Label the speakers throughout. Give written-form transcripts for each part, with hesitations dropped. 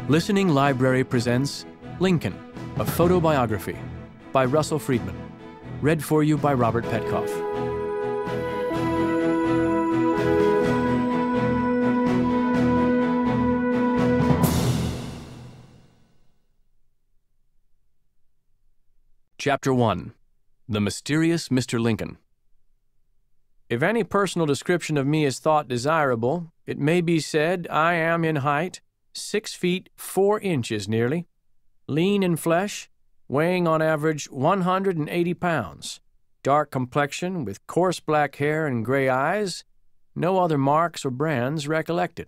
Speaker 1: Listening Library presents Lincoln, a Photobiography by Russell Freedman. Read for you by Robert Petkoff. Chapter 1. The Mysterious Mr. Lincoln. If any personal description of me is thought desirable, it may be said I am in height 6 feet 4 inches nearly, lean in flesh, weighing on average 180 pounds, dark complexion with coarse black hair and gray eyes, no other marks or brands recollected.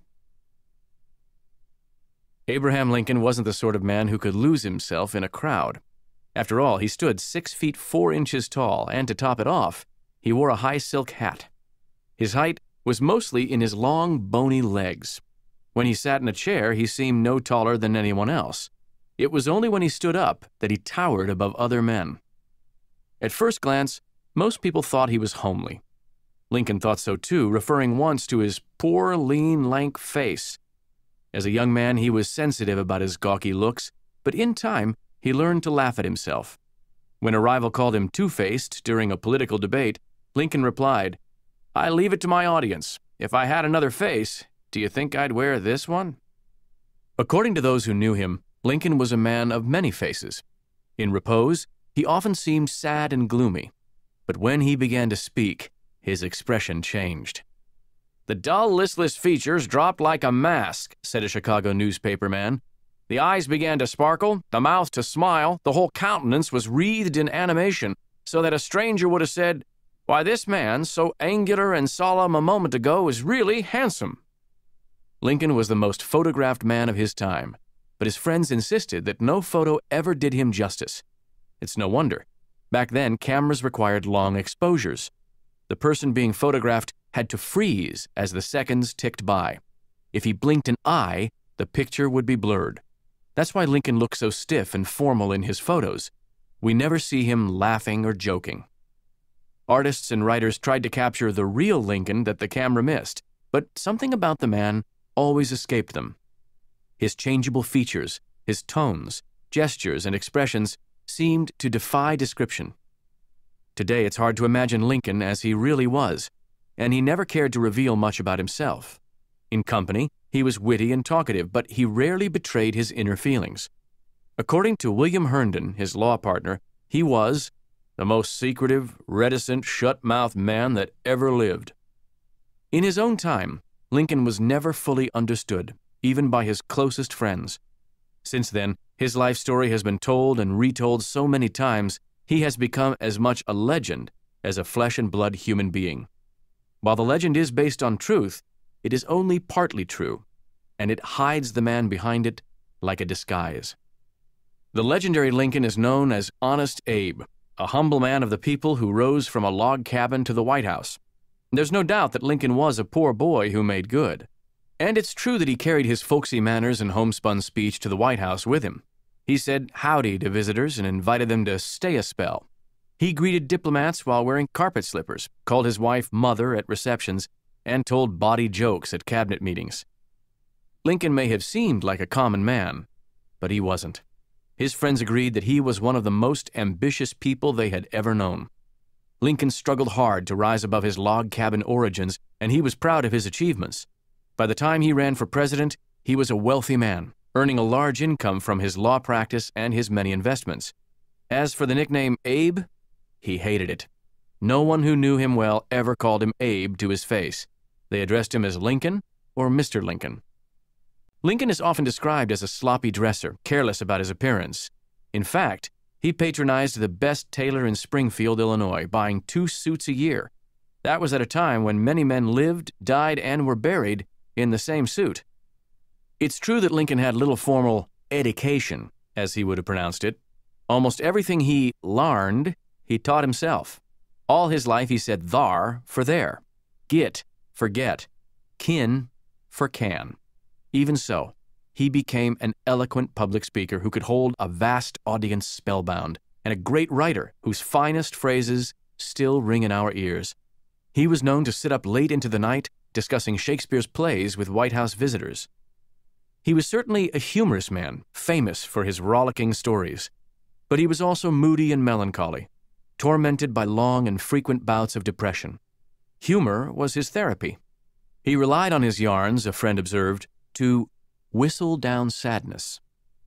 Speaker 1: Abraham Lincoln wasn't the sort of man who could lose himself in a crowd. After all, he stood 6 feet 4 inches tall, and to top it off, he wore a high silk hat. His height was mostly in his long, bony legs. When he sat in a chair, he seemed no taller than anyone else. It was only when he stood up that he towered above other men. At first glance, most people thought he was homely. Lincoln thought so too, referring once to his poor, lean, lank face. As a young man, he was sensitive about his gawky looks, but in time, he learned to laugh at himself. When a rival called him two-faced during a political debate, Lincoln replied, "I leave it to my audience. If I had another face, do you think I'd wear this one?" According to those who knew him, Lincoln was a man of many faces. In repose, he often seemed sad and gloomy, but when he began to speak, his expression changed. "The dull, listless features dropped like a mask," said a Chicago newspaperman. "The eyes began to sparkle, the mouth to smile, the whole countenance was wreathed in animation, so that a stranger would have said, 'Why, this man, so angular and solemn a moment ago, is really handsome.'" Lincoln was the most photographed man of his time, but his friends insisted that no photo ever did him justice. It's no wonder. Back then, cameras required long exposures. The person being photographed had to freeze as the seconds ticked by. If he blinked an eye, the picture would be blurred. That's why Lincoln looked so stiff and formal in his photos. We never see him laughing or joking. Artists and writers tried to capture the real Lincoln that the camera missed, but something about the man always escaped them. His changeable features, his tones, gestures, and expressions seemed to defy description. Today, it's hard to imagine Lincoln as he really was, and he never cared to reveal much about himself. In company, he was witty and talkative, but he rarely betrayed his inner feelings. According to William Herndon, his law partner, he was the most secretive, reticent, shut-mouthed man that ever lived. In his own time, Lincoln was never fully understood, even by his closest friends. Since then, his life story has been told and retold so many times, he has become as much a legend as a flesh-and-blood human being. While the legend is based on truth, it is only partly true, and it hides the man behind it like a disguise. The legendary Lincoln is known as Honest Abe, a humble man of the people who rose from a log cabin to the White House. There's no doubt that Lincoln was a poor boy who made good. And it's true that he carried his folksy manners and homespun speech to the White House with him. He said howdy to visitors and invited them to stay a spell. He greeted diplomats while wearing carpet slippers, called his wife mother at receptions, and told bawdy jokes at cabinet meetings. Lincoln may have seemed like a common man, but he wasn't. His friends agreed that he was one of the most ambitious people they had ever known. Lincoln struggled hard to rise above his log cabin origins, and he was proud of his achievements. By the time he ran for president, he was a wealthy man, earning a large income from his law practice and his many investments. As for the nickname Abe, he hated it. No one who knew him well ever called him Abe to his face. They addressed him as Lincoln or Mr. Lincoln. Lincoln is often described as a sloppy dresser, careless about his appearance. In fact, he patronized the best tailor in Springfield, Illinois, buying 2 suits a year. That was at a time when many men lived, died, and were buried in the same suit. It's true that Lincoln had little formal education, as he would have pronounced it. Almost everything he larned, he taught himself. All his life he said thar for there, git for get, kin for can. Even so, he became an eloquent public speaker who could hold a vast audience spellbound, and a great writer whose finest phrases still ring in our ears. He was known to sit up late into the night discussing Shakespeare's plays with White House visitors. He was certainly a humorous man, famous for his rollicking stories. But he was also moody and melancholy, tormented by long and frequent bouts of depression. Humor was his therapy. He relied on his yarns, a friend observed, to whistle down sadness.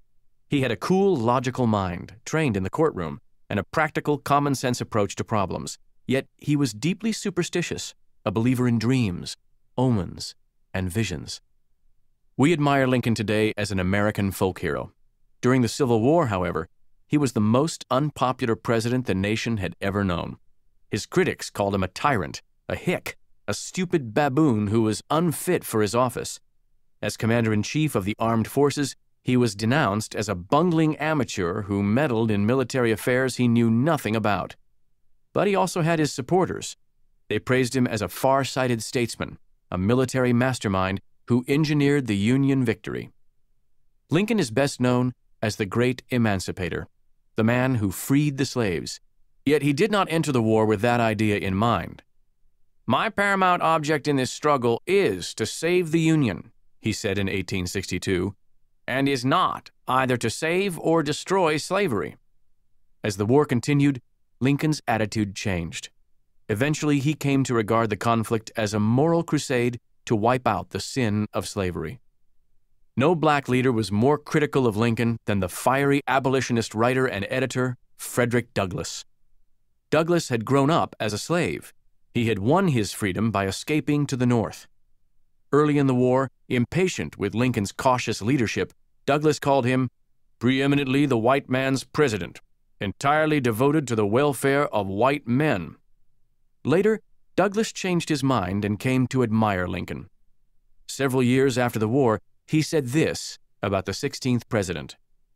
Speaker 1: He had a cool, logical mind, trained in the courtroom, and a practical, common-sense approach to problems. Yet he was deeply superstitious, a believer in dreams, omens, and visions. We admire Lincoln today as an American folk hero. During the Civil War, however, he was the most unpopular president the nation had ever known. His critics called him a tyrant, a hick, a stupid baboon who was unfit for his office. As commander-in-chief of the armed forces, he was denounced as a bungling amateur who meddled in military affairs he knew nothing about. But he also had his supporters. They praised him as a far-sighted statesman, a military mastermind who engineered the Union victory. Lincoln is best known as the great emancipator, the man who freed the slaves. Yet he did not enter the war with that idea in mind. "My paramount object in this struggle is to save the Union," he said in 1862, "and is not either to save or destroy slavery." As the war continued, Lincoln's attitude changed. Eventually, he came to regard the conflict as a moral crusade to wipe out the sin of slavery. No black leader was more critical of Lincoln than the fiery abolitionist writer and editor Frederick Douglass. Douglass had grown up as a slave. He had won his freedom by escaping to the North. Early in the war, impatient with Lincoln's cautious leadership, Douglass called him preeminently the white man's president, entirely devoted to the welfare of white men. Later, Douglass changed his mind and came to admire Lincoln. Several years after the war, he said this about the 16th president: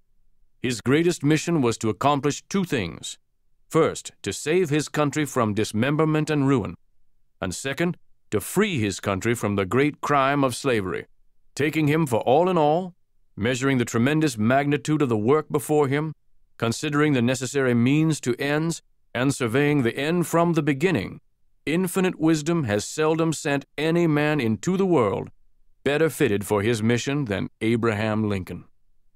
Speaker 1: "His greatest mission was to accomplish two things. First, to save his country from dismemberment and ruin, and second, to free his country from the great crime of slavery. Taking him for all in all, measuring the tremendous magnitude of the work before him, considering the necessary means to ends, and surveying the end from the beginning, infinite wisdom has seldom sent any man into the world better fitted for his mission than Abraham Lincoln."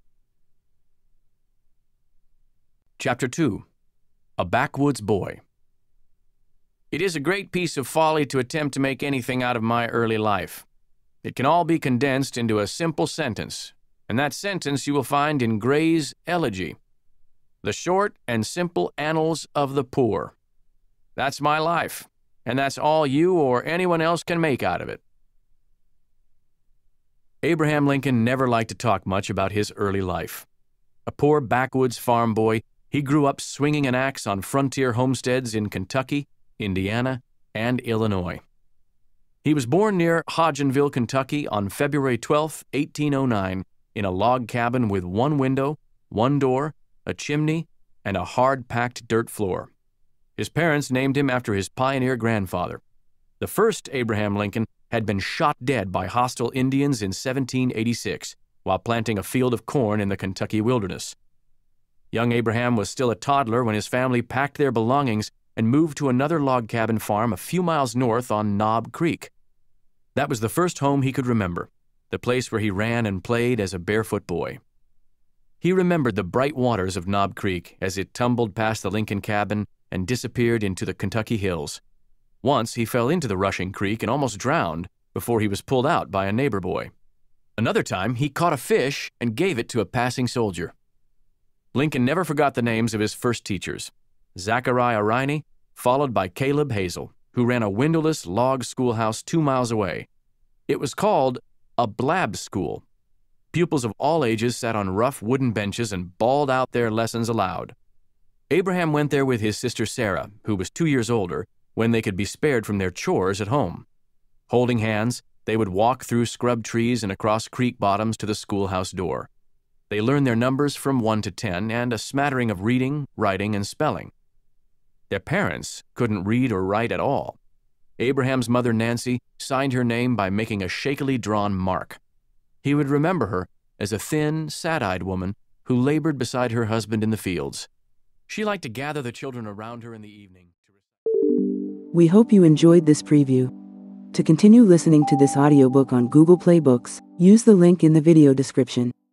Speaker 1: Chapter 2. A Backwoods Boy. It is a great piece of folly to attempt to make anything out of my early life. It can all be condensed into a simple sentence, and that sentence you will find in Gray's Elegy: "The short and simple annals of the poor." That's my life, and that's all you or anyone else can make out of it. Abraham Lincoln never liked to talk much about his early life. A poor backwoods farm boy, he grew up swinging an axe on frontier homesteads in Kentucky, Indiana, and Illinois. He was born near Hodgenville, Kentucky on February 12, 1809, in a log cabin with one window, one door, a chimney, and a hard-packed dirt floor. His parents named him after his pioneer grandfather. The first Abraham Lincoln had been shot dead by hostile Indians in 1786 while planting a field of corn in the Kentucky wilderness. Young Abraham was still a toddler when his family packed their belongings and moved to another log cabin farm a few miles north on Knob Creek. That was the first home he could remember, the place where he ran and played as a barefoot boy. He remembered the bright waters of Knob Creek as it tumbled past the Lincoln cabin and disappeared into the Kentucky hills. Once he fell into the rushing creek and almost drowned before he was pulled out by a neighbor boy. Another time, he caught a fish and gave it to a passing soldier. Lincoln never forgot the names of his first teachers: Zachariah Riney, followed by Caleb Hazel, who ran a windowless log schoolhouse 2 miles away. It was called a blab school. Pupils of all ages sat on rough wooden benches and bawled out their lessons aloud. Abraham went there with his sister Sarah, who was 2 years older, when they could be spared from their chores at home. Holding hands, they would walk through scrub trees and across creek bottoms to the schoolhouse door. They learned their numbers from 1 to 10 and a smattering of reading, writing, and spelling. Their parents couldn't read or write at all. Abraham's mother, Nancy, signed her name by making a shakily drawn mark. He would remember her as a thin, sad-eyed woman who labored beside her husband in the fields. She liked to gather the children around her in the evening.
Speaker 2: We hope you enjoyed this preview. To continue listening to this audiobook on Google Play Books, Use the link in the video description.